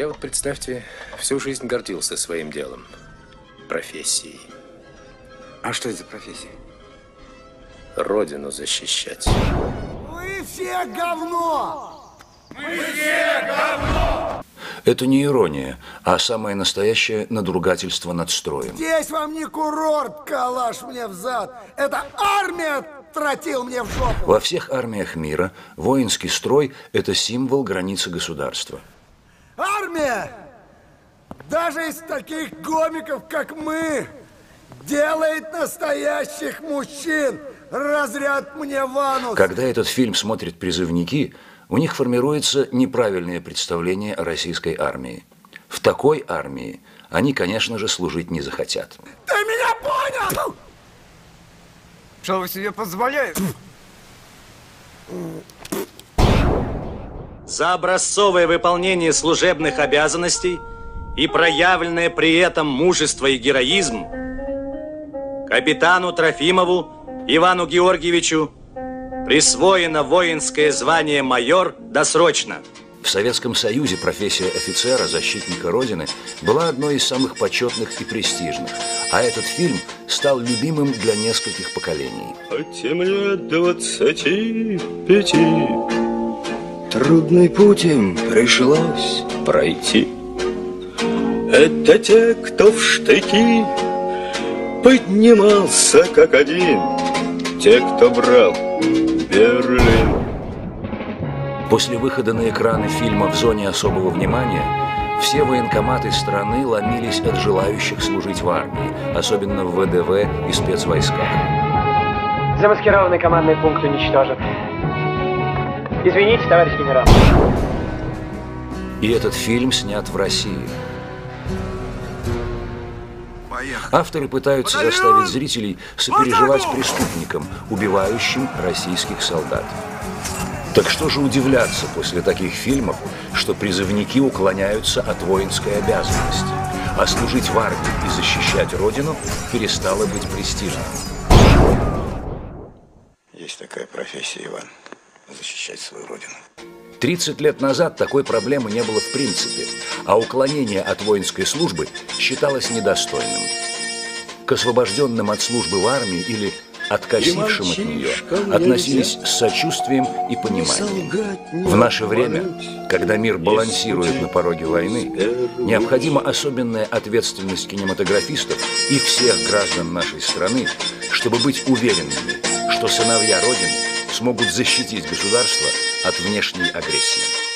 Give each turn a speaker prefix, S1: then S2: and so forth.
S1: вот, представьте, всю жизнь гордился своим делом, профессией.
S2: А что это за профессия?
S1: Родину защищать.
S3: Вы все говно!
S4: Мы все говно!
S5: Это не ирония, а самое настоящее надругательство над строем.
S3: Здесь вам не курорт, калаш мне в зад. Это армия тротил мне в жопу.
S5: Во всех армиях мира воинский строй – это символ границы государства.
S3: Армия, даже из таких гомиков, как мы, делает настоящих мужчин. Разряд мне в анус.
S5: Когда этот фильм смотрят призывники, у них формируется неправильное представление о российской армии. В такой армии они, конечно же, служить не захотят.
S3: Ты меня понял?
S2: Что вы себе позволяете?
S6: За образцовое выполнение служебных обязанностей и проявленное при этом мужество и героизм капитану Трофимову Ивану Георгиевичу присвоено воинское звание майор досрочно.
S5: В Советском Союзе профессия офицера, защитника Родины, была одной из самых почетных и престижных. А этот фильм стал любимым для нескольких поколений.
S7: Хоть мне 25, трудный путь им пришлось пройти. Это те, кто в штыки поднимался как один, те, кто брал Берлин.
S5: После выхода на экраны фильма «В зоне особого внимания» все военкоматы страны ломились от желающих служить в армии, особенно в ВДВ и спецвойсках.
S8: Замаскированный командный пункт уничтожен. Извините, товарищ генерал.
S5: И этот фильм снят в России. Авторы пытаются заставить зрителей сопереживать преступникам, убивающим российских солдат. Так что же удивляться после таких фильмов, что призывники уклоняются от воинской обязанности, а служить в армии и защищать Родину перестало быть престижным?
S7: Есть такая профессия, Иван, защищать свою Родину.
S5: 30 лет назад такой проблемы не было в принципе, а уклонение от воинской службы считалось недостойным. К освобожденным от службы в армии или откосившим от нее относились с сочувствием и пониманием. В наше время, когда мир балансирует на пороге войны, необходима особенная ответственность кинематографистов и всех граждан нашей страны, чтобы быть уверенными, что сыновья Родины смогут защитить государство от внешней агрессии.